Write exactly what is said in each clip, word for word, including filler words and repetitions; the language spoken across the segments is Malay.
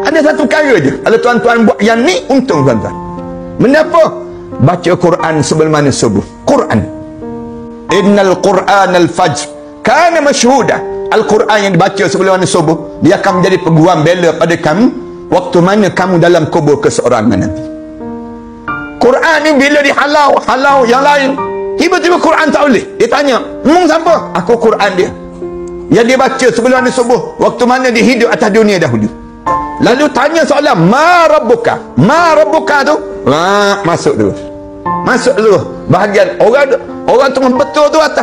Ada satu perkara je. Kalau tuan-tuan buat yang ni, untung tuan-tuan. Benda apa? Baca Quran sebelum mana subuh. Quran. Innal Quran al-fajr kana mashhuda. Al-Quran yang dibaca sebelum mana subuh, dia akan menjadi peguam bela pada kamu waktu mana kamu dalam kubur keseorangan nanti. Quran ni bila dihalau, halau yang lain, tiba-tiba Quran tak boleh. Dia tanya, "Mung siapa?" "Aku Quran dia." Yang dia baca sebelum mana subuh, waktu mana dia hidup atas dunia dahulu. Lalu tanya soalan, "Ma rabbuka?" "Ma rabbuka" tu, ha, masuk dulu. Masuk dulu. Bahagian orang orang tu betul tu atas.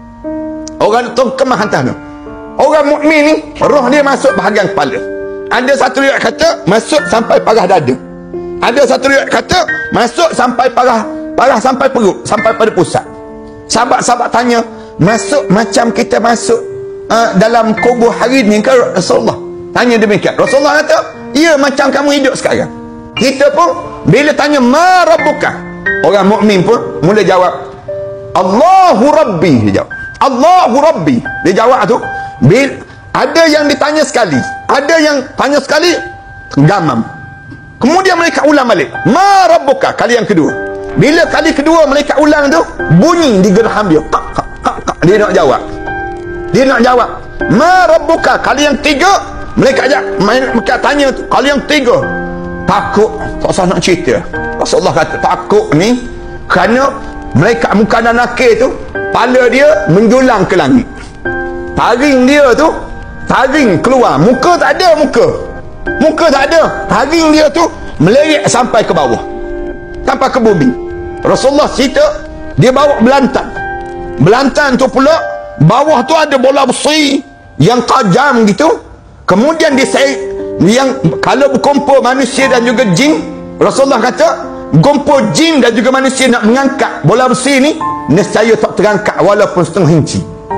Orang tu kemah atas tu. Orang mukmin ni, roh dia masuk bahagian kepala. Ada satu riwayat kata masuk sampai parah dada. Ada satu riwayat kata masuk sampai parah parah sampai perut, sampai pada pusat. Sahabat-sahabat tanya, masuk macam kita masuk uh, dalam kubur hari ni ke Rasulullah? Tanya demikian. Rasulullah kata, ya macam kamu hidup sekarang. Kita pun bila tanya ma rabbuka, orang mukmin pun mula jawab, Allahu Rabbi. Dia jawab, Allahu Rabbi. Dia jawab tu. Bil, ada yang ditanya sekali, ada yang tanya sekali, gamam. Kemudian mereka ulang balik, ma rabbuka, kali yang kedua. Bila kali kedua mereka ulang tu, bunyi di geraham dia, kak, kak, kak, kak. Dia nak jawab, dia nak jawab, ma rabbuka. Kali yang tiga mereka ajak, mereka tanya tu, kali yang tiga takut, tak usah nak cerita. Rasulullah kata takut ni kerana mereka muka dan nakir tu, kepala dia menjulang ke langit. Taring dia tu, taring keluar, muka tak ada, muka muka tak ada, taring dia tu melirik sampai ke bawah, sampai ke bumi. Rasulullah cerita dia bawa belantan, belantan tu pula bawah tu ada bola besi yang tajam gitu. Kemudian dia yang kalau berkumpul manusia dan juga jin, Rasulullah kata kumpul jin dan juga manusia nak mengangkat bola besi ni, nescaya tak terangkat walaupun setengah inci.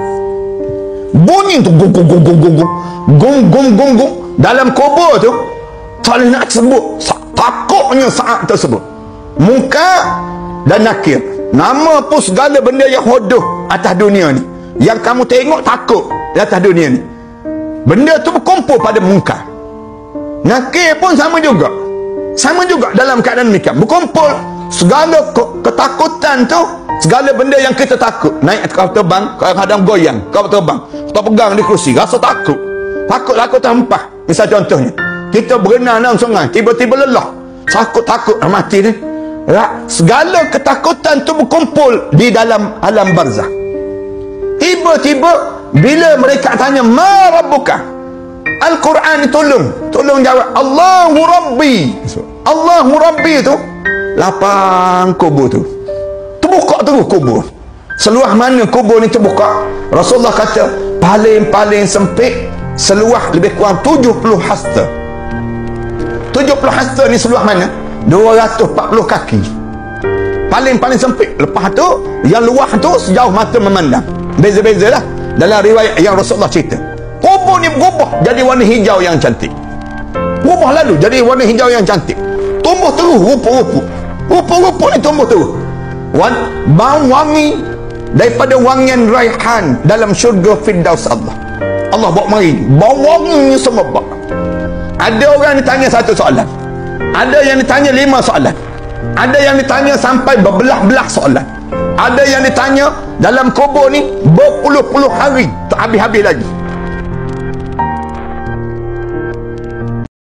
Bunyi tu gong gong gong gong gong gong gong gong gong dalam kubur tu, tak boleh nak sebut takutnya saat tersebut. Muka dan nakir, nama pun segala benda yang hodoh atas dunia ni, yang kamu tengok takut di atas dunia ni, benda tu berkumpul pada muka. Nakir pun sama juga, sama juga dalam keadaan demikian, berkumpul segala ketakutan tu, segala benda yang kita takut. Naik kapal terbang, kadang-kadang goyang kapal terbang, kita pegang di kerusi, rasa takut, takut takut terhempah. Misal contohnya, kita berenang dalam sungai, tiba-tiba lelah, takut-takut mati ni. Segala ketakutan tu berkumpul di dalam alam barzah. Tiba-tiba bila mereka tanya ma rabbuka, Al-Quran tolong tolong jawab, Allahu Rabbi. Allahu Rabbi tu lapang kubur tu, terbuka terus kubur. Seluas mana kubur ni terbuka, Rasulullah kata paling-paling sempit seluas lebih kurang tujuh puluh hasta. tujuh puluh hasta ni seluas mana? dua ratus empat puluh kaki. Paling-paling sempit. Lepas tu yang luas tu sejauh mata memandang. Beza-beza lah dalam riwayat yang Rasulullah cerita. Kubur ni berubah jadi warna hijau yang cantik, berubah lalu jadi warna hijau yang cantik, tumbuh terus rupa-rupa, rupa-rupa ni tumbuh terus. Bau wangi daripada wangian raihan dalam syurga Firdaus Allah. Allah bawa mari bau wangi semua. Ada orang ditanya satu soalan, ada yang ditanya lima soalan, ada yang ditanya sampai berbelah-belah soalan, ada yang ditanya dalam kubur ni berpuluh-puluh hari tak habis-habis lagi.